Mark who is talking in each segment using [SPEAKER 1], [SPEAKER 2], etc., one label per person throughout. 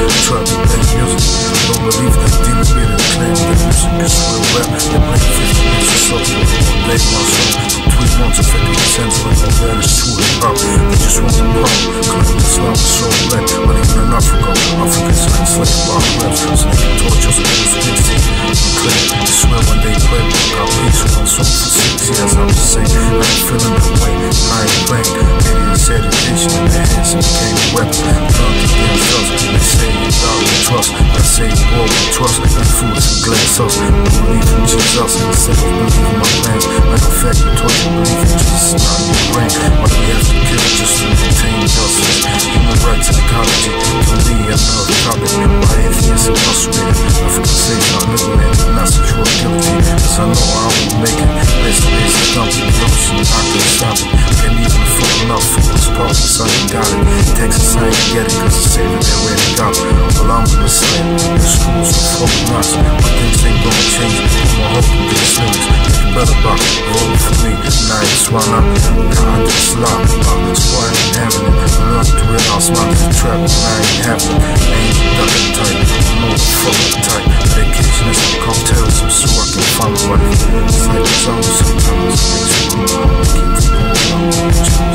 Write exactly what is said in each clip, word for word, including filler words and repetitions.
[SPEAKER 1] trap and play music. Don't believe that demons made it claim that music is real rap. They bring fifty minutes of software one day my song. Tweet months of fifty percent of all that is true hip hop. They just want the power. Claim Islam is so black. But even in Africa, Africans are enslaved by raps. So they can torch us with this fifty. I swear when they play, got peace with my soul for six years. I'm just saying, I ain't feeling that way. I ain't playing. Maybe it's education in their hands and became a weapon. Drunk against us. They say you doubt with trust. I say you war with trust. And fools and glass us. I believe in Jesus instead of believing my plans. Like a fact, you taught you believe in Jesus, not in your brain. Why do we have to kill just to maintain justice? Human rights and ecology. To me, another topic. Why atheists incarcerated? African slaves not liberated. Not sexual guilty, cause I know I won't make it. Place to place is dumping the ocean, I can't stop it. Can't even afford enough for this process, I ain't got it. Texas, I ain't get it, cause it's saving their way to got it. Well, I'm the Messiah, the schools are full of knots. But things ain't gonna change, put my hope in these lyrics. Make a better box, roll for me, and I ain't swallow. God, it's locked, that's why I ain't having it. I learned to realize my trap, and I ain't having it. I ain't ducking tight, I'm all fucking tight. Vacation is a cocktail, so I can find my wife. It's like it's always sometimes it makes me wrong. I keep it going on. It's like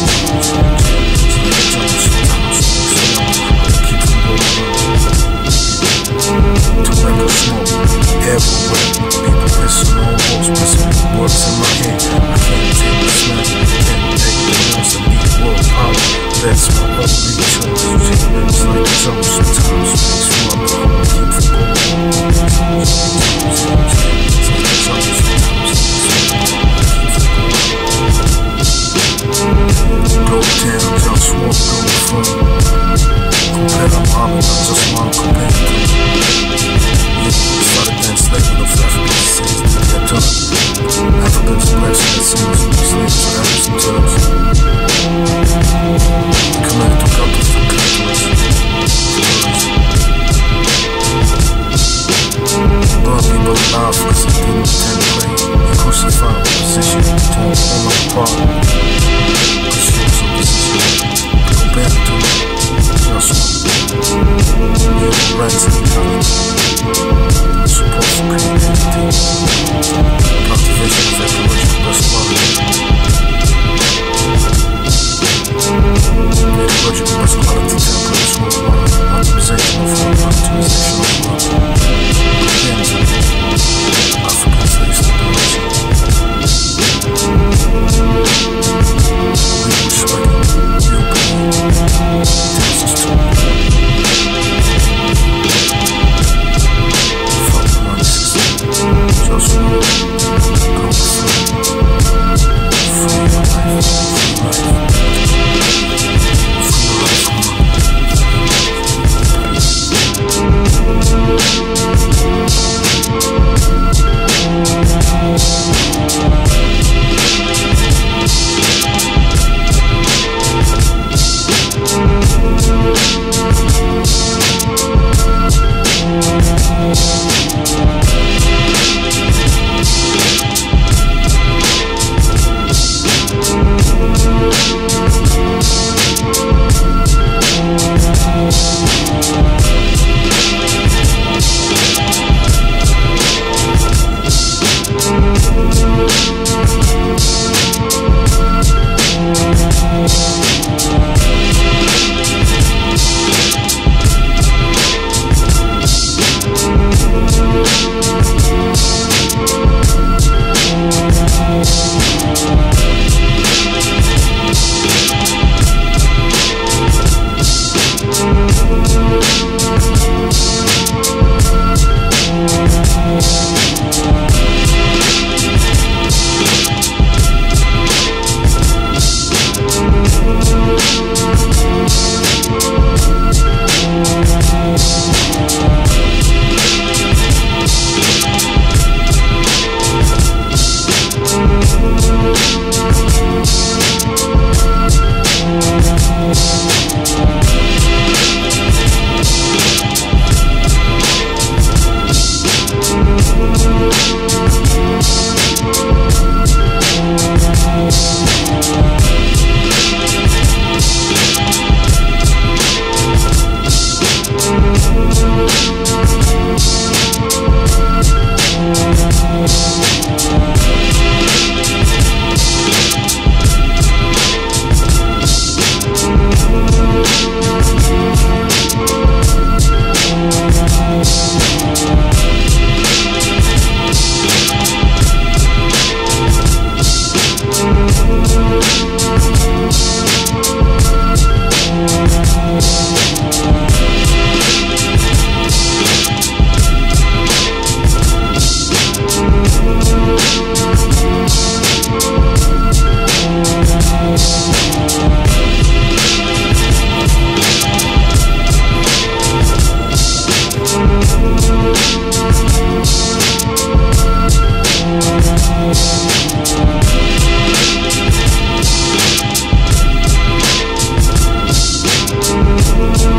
[SPEAKER 1] it's always sometimes it makes me wrong. I keep it going on. Tobacco smoke everywhere. People pissing on walls, pissing words in my head. I can't take the smell, I can't take the noise. I need world power. That's my only choice. It's like it's always sometimes it makes me wrong. I keep it going on. Go down, JustWar, Globalfirm. Compare I'm army, I just want to compare to yeah, started then slave with the African cities to get done. Africans and blacks and slaves with slaves to Arabs and Turks. Committed to couples to countries. Burn people alive cause they didn't attend play. You crucified with position, turn them apart. Cause you was a position. Compare it to me, JustWar. Human rights and ecology. Support for creativity. Cultivation of ecological best quality. Ecological best quality templates worldwide. Optimization of food, optimization of world. African slaves to the region. We respect European Texas too. Fuck the money system. JustWar, Globalfirm. Free your life, free life. Free your life from money.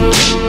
[SPEAKER 1] Peace.